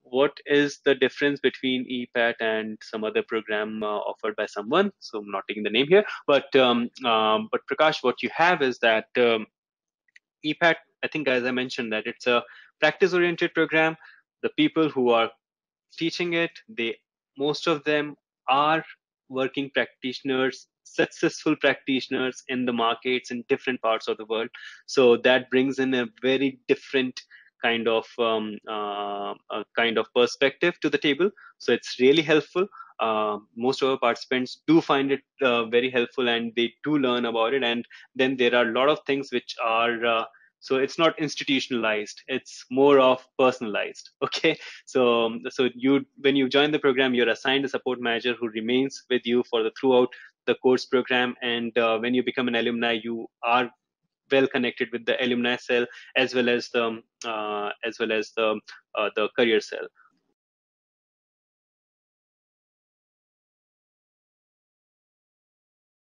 what is the difference between EPAT and some other program offered by someone. So I'm not taking the name here, but Prakash, what you have is that EPAT, I think, as I mentioned, that it's a practice-oriented program. The people who are teaching it, most of them are working practitioners, successful practitioners in the markets in different parts of the world. So that brings in a very different kind of perspective to the table. So it's really helpful. Most of our participants do find it very helpful, and they do learn about it. And then there are a lot of things which are so it's not institutionalized, it's more of personalized. Okay, so you, when you join the program, you're assigned a support manager who remains with you for the throughout the course program. And when you become an alumni, you are well connected with the alumni cell, as well as the career cell.